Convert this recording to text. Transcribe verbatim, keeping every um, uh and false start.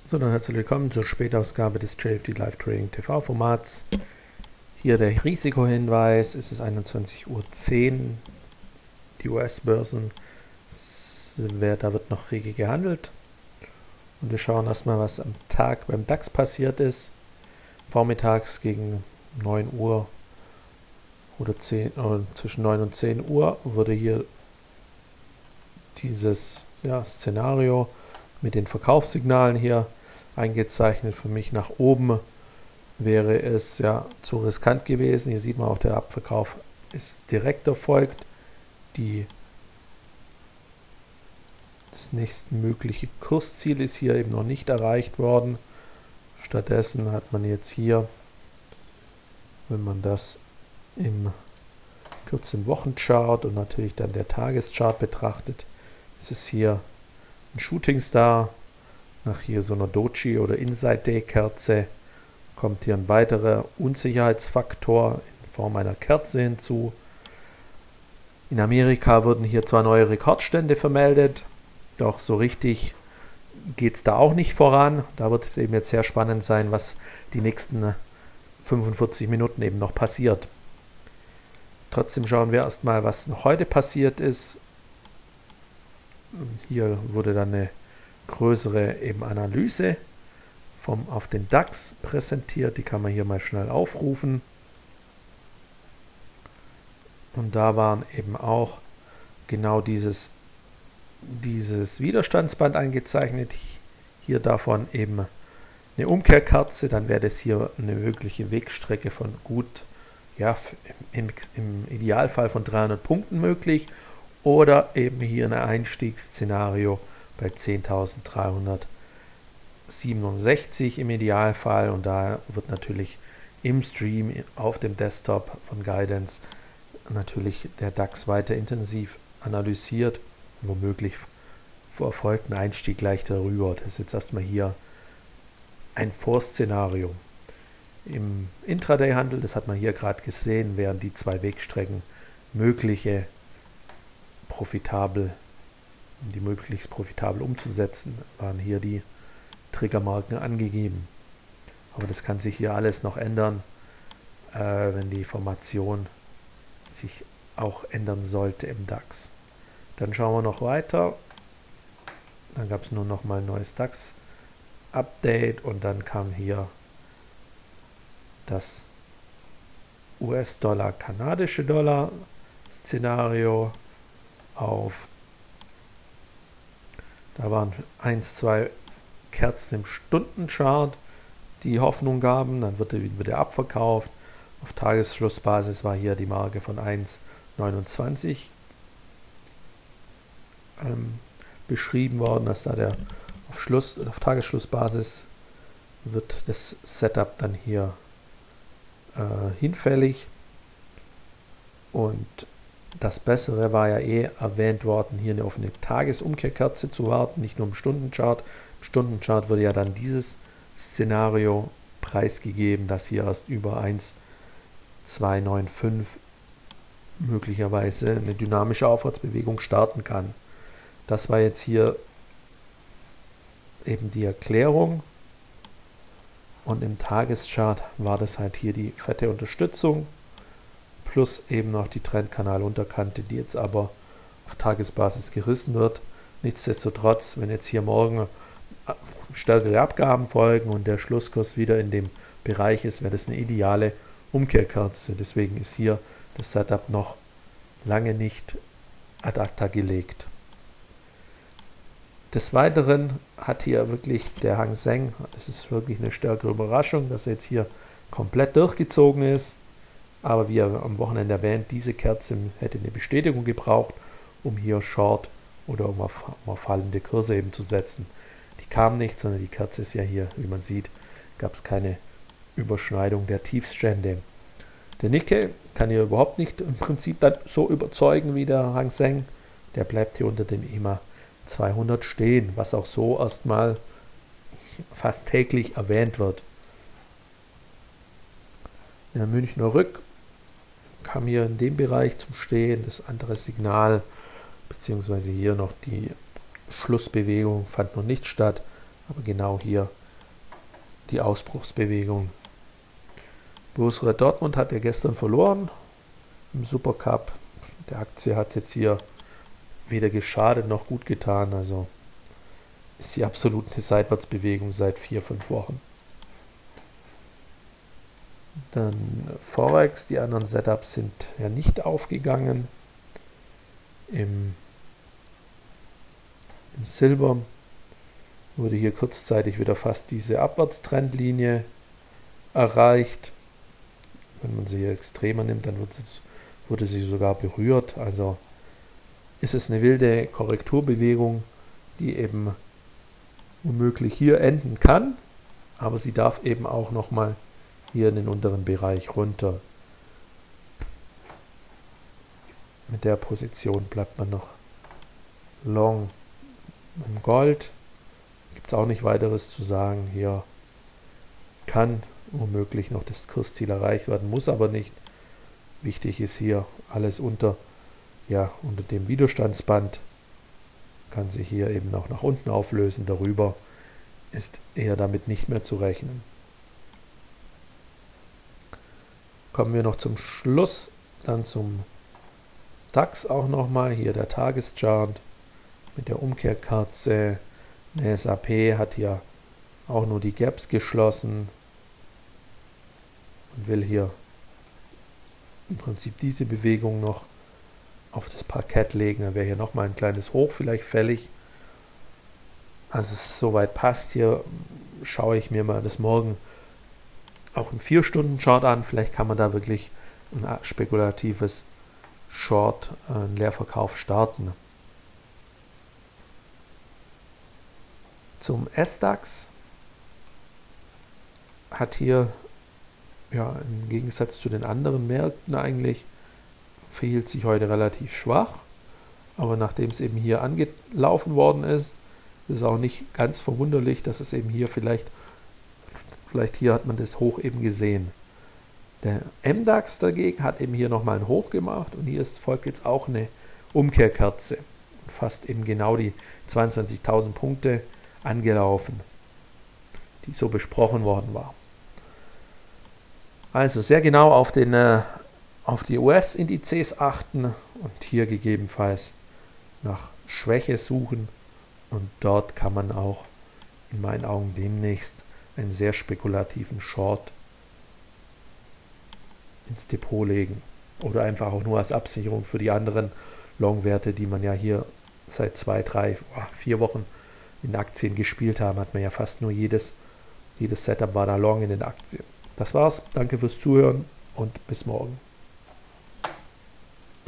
So, dann herzlich willkommen zur Spätausgabe des J F D Live Trading T V Formats. Hier der Risikohinweis, es ist einundzwanzig Uhr zehn, die U S-Börsen, da wird noch rege gehandelt. Und wir schauen erstmal, was am Tag beim DAX passiert ist. Vormittags gegen neun Uhr oder zehn, oder zwischen neun und zehn Uhr wurde hier dieses ja, Szenario mit den Verkaufssignalen hier eingezeichnet. Für mich nach oben wäre es ja zu riskant gewesen. Hier sieht man auch, der Abverkauf ist direkt erfolgt. Die, das nächste mögliche Kursziel ist hier eben noch nicht erreicht worden. Stattdessen hat man jetzt hier, wenn man das im kurzen Wochenchart und natürlich dann der Tageschart betrachtet, ist es hier ein Shooting Star. Nach hier so einer Doji oder Inside Day Kerze kommt hier ein weiterer Unsicherheitsfaktor in Form einer Kerze hinzu. In Amerika wurden hier zwar neue Rekordstände vermeldet, doch so richtig geht es da auch nicht voran. Da wird es eben jetzt sehr spannend sein, was die nächsten fünfundvierzig Minuten eben noch passiert. Trotzdem schauen wir erstmal, was noch heute passiert ist. Hier wurde dann eine größere eben Analyse vom, auf den DAX präsentiert. Die kann man hier mal schnell aufrufen. Und da waren eben auch genau dieses, dieses Widerstandsband eingezeichnet. Hier davon eben eine Umkehrkerze. Dann wäre das hier eine mögliche Wegstrecke von gut, ja, im, im Idealfall von dreihundert Punkten möglich. Oder eben hier ein Einstiegsszenario bei zehntausenddreihundertsiebenundsechzig im Idealfall. Und da wird natürlich im Stream auf dem Desktop von Guidance natürlich der DAX weiter intensiv analysiert. Womöglich erfolgt ein Einstieg gleich darüber. Das ist jetzt erstmal hier ein Vorszenario. Im Intraday-Handel, das hat man hier gerade gesehen, wären die zwei Wegstrecken mögliche profitabel, um die möglichst profitabel umzusetzen, waren hier die Triggermarken angegeben. Aber das kann sich hier alles noch ändern, äh, wenn die Formation sich auch ändern sollte im DAX. Dann schauen wir noch weiter. Dann gab es nur noch mal ein neues DAX-Update und dann kam hier das U S-Dollar-Kanadische Dollar-Szenario auf. Da waren eins, zwei Kerzen im Stundenchart, die Hoffnung gaben. Dann wird wieder abverkauft. Auf Tagesschlussbasis war hier die Marke von eins Komma neunundzwanzig ähm, beschrieben worden, dass da der auf, Schluss, auf Tagesschlussbasis wird das Setup dann hier äh, hinfällig. Und das Bessere war ja eh erwähnt worden, hier auf eine Tagesumkehrkerze zu warten, nicht nur im Stundenchart. Im Stundenchart wurde ja dann dieses Szenario preisgegeben, dass hier erst über eins Komma zweihundertfünfundneunzig möglicherweise eine dynamische Aufwärtsbewegung starten kann. Das war jetzt hier eben die Erklärung. Und im Tageschart war das halt hier die fette Unterstützung. Plus eben noch die Trendkanalunterkante, die jetzt aber auf Tagesbasis gerissen wird. Nichtsdestotrotz, wenn jetzt hier morgen stärkere Abgaben folgen und der Schlusskurs wieder in dem Bereich ist, wäre das eine ideale Umkehrkerze. Deswegen ist hier das Setup noch lange nicht ad acta gelegt. Des Weiteren hat hier wirklich der Hang Seng, es ist wirklich eine stärkere Überraschung, dass er jetzt hier komplett durchgezogen ist. Aber wie am Wochenende erwähnt, diese Kerze hätte eine Bestätigung gebraucht, um hier Short oder um auf, um auf fallende Kurse eben zu setzen. Die kam nicht, sondern die Kerze ist ja hier, wie man sieht, gab es keine Überschneidung der Tiefststände. Der Nikkei kann hier überhaupt nicht im Prinzip dann so überzeugen wie der Hang Seng. Der bleibt hier unter dem E M A zweihundert stehen, was auch so erstmal fast täglich erwähnt wird. Der Münchner Rück kam hier in dem Bereich zum Stehen. Das andere Signal, beziehungsweise hier noch die Schlussbewegung fand noch nicht statt, aber genau hier die Ausbruchsbewegung. Borussia Dortmund hat ja gestern verloren im Supercup. Der Aktie hat jetzt hier weder geschadet noch gut getan. Also ist die absolut eine Seitwärtsbewegung seit vier, fünf Wochen. Dann Forex, die anderen Setups sind ja nicht aufgegangen. Im, im Silber wurde hier kurzzeitig wieder fast diese Abwärtstrendlinie erreicht. Wenn man sie hier extremer nimmt, dann wird es, wurde sie sogar berührt. Also ist es eine wilde Korrekturbewegung, die eben womöglich hier enden kann, aber sie darf eben auch nochmal hier in den unteren Bereich runter. Mit der Position bleibt man noch long. Im Gold gibt es auch nicht weiteres zu sagen. Hier kann womöglich noch das Kursziel erreicht werden, muss aber nicht. Wichtig ist hier alles unter, ja, unter dem Widerstandsband. Kann sich hier eben auch nach unten auflösen. Darüber ist eher damit nicht mehr zu rechnen. Kommen wir noch zum Schluss, dann zum DAX auch nochmal. Hier der Tageschart mit der Umkehrkerze. Der S and P hat hier auch nur die Gaps geschlossen und will hier im Prinzip diese Bewegung noch auf das Parkett legen. Dann wäre hier nochmal ein kleines Hoch vielleicht fällig. Also es soweit passt hier, schaue ich mir mal das morgen auch im vier Stunden Chart an. Vielleicht kann man da wirklich ein spekulatives Short, einen Leerverkauf starten. Zum S DAX hat hier, ja, im Gegensatz zu den anderen Märkten eigentlich, verhielt sich heute relativ schwach. Aber nachdem es eben hier angelaufen worden ist, ist es auch nicht ganz verwunderlich, dass es eben hier vielleicht, vielleicht hier hat man das Hoch eben gesehen. Der M DAX dagegen hat eben hier nochmal ein Hoch gemacht und hier ist, folgt jetzt auch eine Umkehrkerze. Fast eben genau die zweiundzwanzigtausend Punkte angelaufen, die so besprochen worden war. Also sehr genau auf, den, äh, auf die U S-Indizes achten und hier gegebenenfalls nach Schwäche suchen. Und dort kann man auch in meinen Augen demnächst einen sehr spekulativen Short ins Depot legen. Oder einfach auch nur als Absicherung für die anderen Long-Werte, die man ja hier seit zwei, drei, vier Wochen in Aktien gespielt haben, hat man ja fast nur jedes, jedes Setup war da long in den Aktien. Das war's. Danke fürs Zuhören und bis morgen.